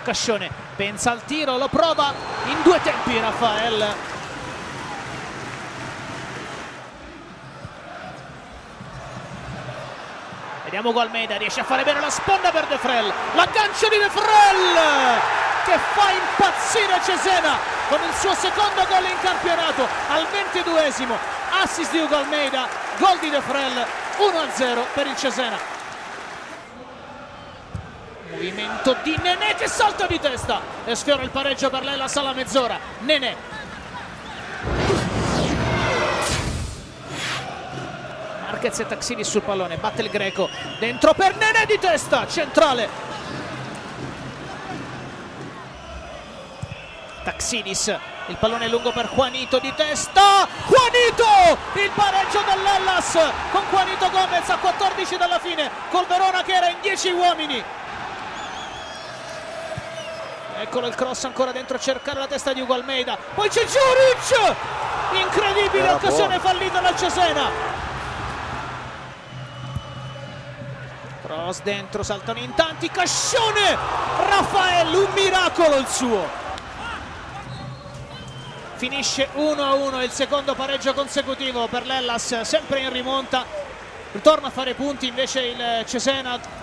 Cascione pensa al tiro, lo prova in due tempi Rafael. Vediamo Gualmeida, riesce a fare bene la sponda per De Frel, l'aggancio di De Frel che fa impazzire Cesena con il suo secondo gol in campionato al 22esimo, assist di Ugo Almeida, gol di De Frel, 1-0 per il Cesena. Movimento di Nenè che salta di testa e sfiora il pareggio per l'Hellas alla mezz'ora. Nenè. Marquez e Taxidis sul pallone, batte il greco, dentro per Nenè di testa, centrale. Taxidis, il pallone lungo per Juanito di testa, Juanito! Il pareggio dell'Hellas con Juanito Gomez a 14 dalla fine, col Verona che era in 10 uomini. Eccolo il cross ancora dentro a cercare la testa di Ugo Almeida, poi c'è Djuric! Incredibile occasione fallita dal Cesena. Cross dentro, saltano in tanti, Cascione! Rafael, un miracolo il suo. Finisce 1-1, il secondo pareggio consecutivo per l'Hellas, sempre in rimonta. Torna a fare punti invece il Cesena.